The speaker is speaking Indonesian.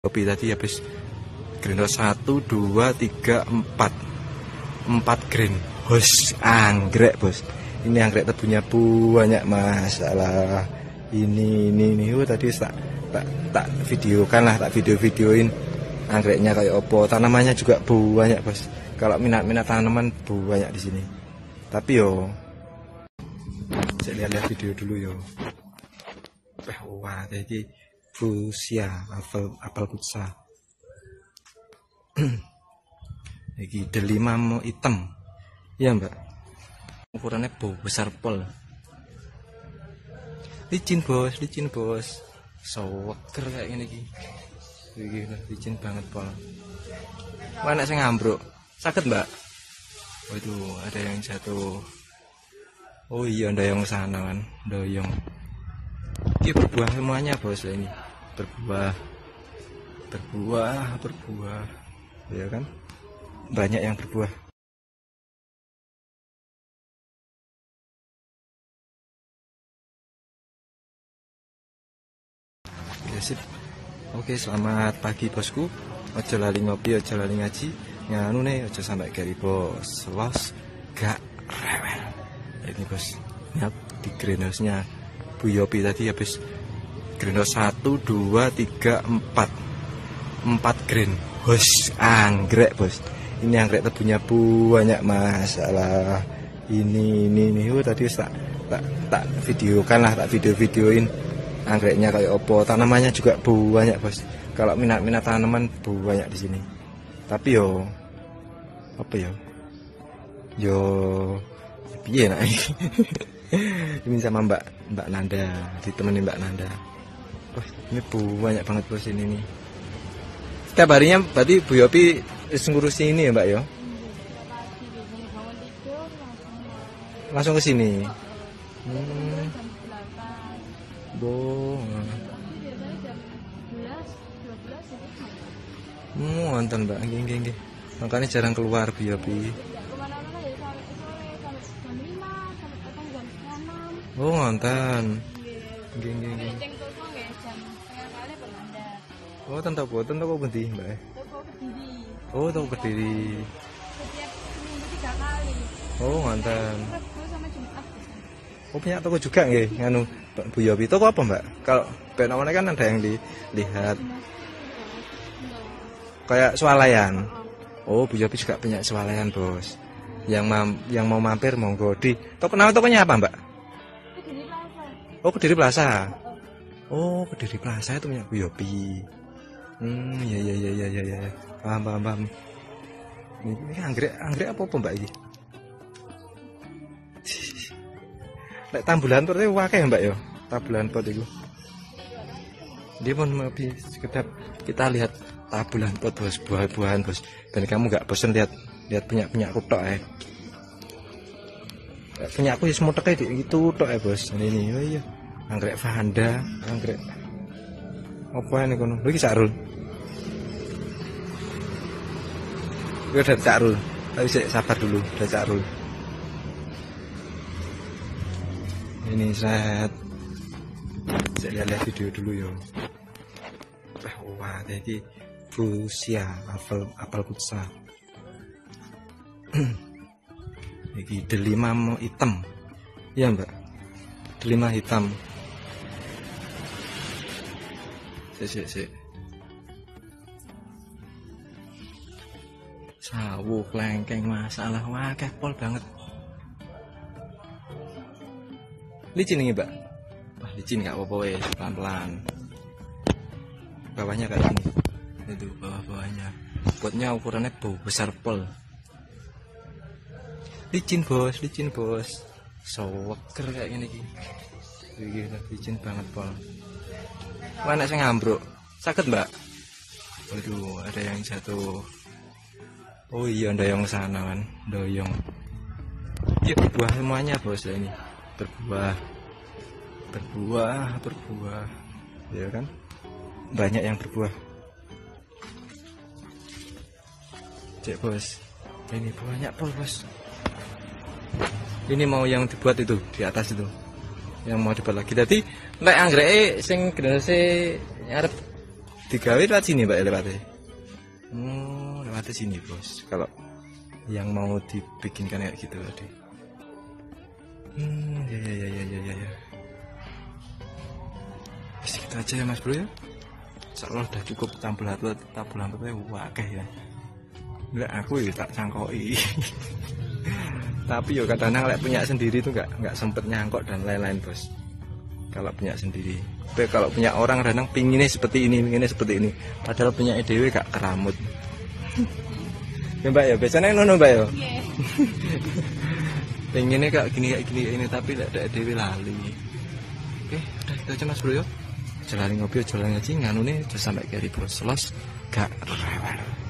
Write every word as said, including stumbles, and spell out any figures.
Kopi tadi habis green satu, dua, tiga, empat empat green. Bos, anggrek bos. Ini anggrek tebunya banyak masalah. Ini ini ini oh, tadi tak tak tak videokan lah, tak video-videoin anggreknya kayak opo. Tanamannya juga banyak bos. Kalau minat-minat tanaman banyak di sini. Tapi yo, saya lihat video dulu yo. Wah, jadi fuchsia, apel apel fuchsia. Iki delima mau hitam. Iya mbak, ukurannya besar pol. Licin bos, licin bos. Seger kayak gini iki. Iki licin banget pol. Mana sing ngambruk? Sakit mbak? Waduh, ada yang jatuh. Oh iya, doyong sana kan, doyong. Ini berbuah semuanya bos ini. Berbuah, berbuah, berbuah. Ya kan? Banyak yang berbuah. Sip. Oke, selamat pagi bosku. Ojo lali ngopi, ojo lali ngaji. Nganu nih, ojo sampai keri bos. Los gak rewel. Ini bos, lihat di greenhouse-nya Bu Yopi tadi habis greenhouse satu, dua, tiga, empat empat green. Bos, anggrek bos. Ini anggrek tebunya banyak masalah. Ini ini ini oh, tadi tak tak tak videokan lah, tak video-videoin anggreknya kayak opo. Tanamannya juga banyak bos. Kalau minat-minat tanaman banyak di sini. Tapi yo apa yo? Yo piye nak iki? Ini sama Mbak Mbak Nanda, ditemenin Mbak Nanda. Wah, ini banyak banget bos ini nih. Setiap harinya berarti Bu Yopi ngurusi ini ya Mbak yo? Langsung ke sini. Hmm. Boh. Hmm, nonton mbak, nggih nggih nggih. Makanya jarang keluar Bu Yopi. Oh, nonton. Nggih nggih nggih. Oh, tentang apa? Tentang apa pundi, Mbak? Oh, toko Kediri. Oh, nonton. Oh, punya toko juga nggih, nganu Bu Yopi. Toko apa mbak? Kalau namanya kan ada yang dilihat kayak swalayan. Oh, Bu Yopi juga punya swalayan bos. Yang mam, yang mau mampir monggo di toko. Nama tokonya apa mbak? Oh, Kediri Plaza. Oh, Kediri Plaza itu punya Bu Yopi. Hmm, ya ya ya ya ya ya. Paham paham paham. Ini anggrek anggrek apa apa mbak ini? Lek tambulan pot itu wakai mbak yo, tambulan pot itu. Dia pun lebih sekedar kita lihat tabulan pot bos, buah-buahan bos. Dan kamu nggak bosan lihat lihat punya punya aku tok eh. Punya aku ya semua tek itu tok eh bos. Ini nih, oh iya. Anggrek Vanda, anggrek. Apa ini kono? Lagi Sarul. Gue udah Sarul. Tapi saya sabar dulu, udah Sarul. Ini saya saya lihat video dulu yo. Wah, jadi fuchsia, apel apel fuchsia. Ini delima mau hitam. Iya mbak, delima hitam. Sik sik sik. Sawu klengkeng masalah wah kepol banget. Licin ini mbak. Wah licin gak apa-apa weh, pelan-pelan. Bawahnya kayak gini. Itu bawah-bawahnya. Potnya ukurannya besar pol. Licin bos, licin bos. Seger kayak gini ki. Gini, licin banget pol. Mana sing ngambruk? Sakit mbak? Waduh, ada yang jatuh. Oh iya, doyong sana kan, doyong. Iya berbuah semuanya bos ini. Berbuah, berbuah, berbuah, ya kan? Banyak yang berbuah. Cek bos, ini banyak pol bos. Ini mau yang dibuat itu di atas itu, yang mau dibuat lagi. Tadi lek anggrek sing gede arep digawe lewat sini Mbak lewatnya. Hmm, lewatnya sini bos. Kalau yang mau dibikinkan kayak gitu tadi. Hmm, ya ya ya ya ya ya. ya. Gitu aja ya Mas Bro ya. Insyaallah udah cukup tampil atlet, tampil atletnya wakeh ya. Enggak aku ya tak cangkoi. Tapi yo kadang-kadang lek punya sendiri tuh nggak nggak sempet nyangkok dan lain-lain bos. Kalau punya sendiri. Tapi kalau punya orang kadang pinginnya seperti ini, pinginnya seperti ini. Padahal punya E D W gak keramut. Ya Mbak ya, biasanya ngono Mbak ya. Yeah. Pinginnya kayak gini kayak gini ini tapi lek ada E D W lali. Oke, udah gitu aja Mas Bro yo. Jalan ngopi, jalan ngaji, nganune aja sampai keri bos. Los gak rewel.